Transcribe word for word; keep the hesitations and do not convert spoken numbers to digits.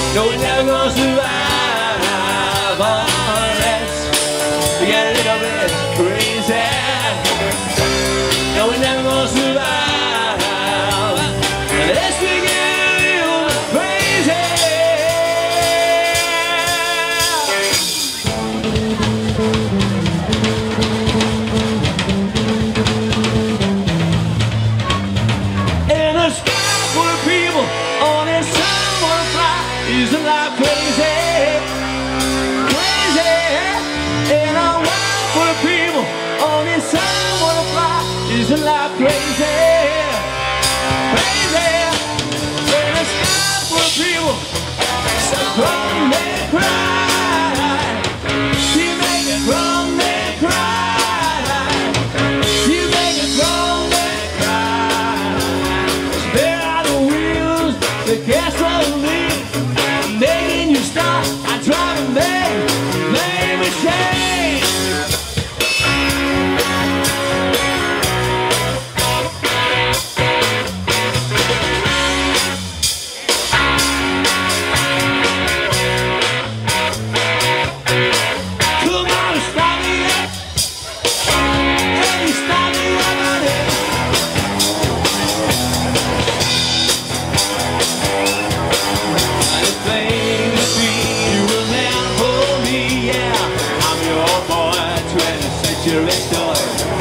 No, we're never gonna survive unless we get a little bit crazy. No, we're never gonna survive unless we get a little crazy. In the sky full of people, on this sun wanna fly, isn't life crazy? Crazy. In a world full of people, on this sun wanna fly, isn't life crazy? Crazy. In a sky full of people, so come and cry. You make it wrong and cry. You make it wrong and cry. There are the wheels, the gasoline, making you stop. I try to make, make me change. Come on, stop me up. Hey, stop me up on it. I think the dream you were meant for me, yeah. I'm your boy, twentieth century toy.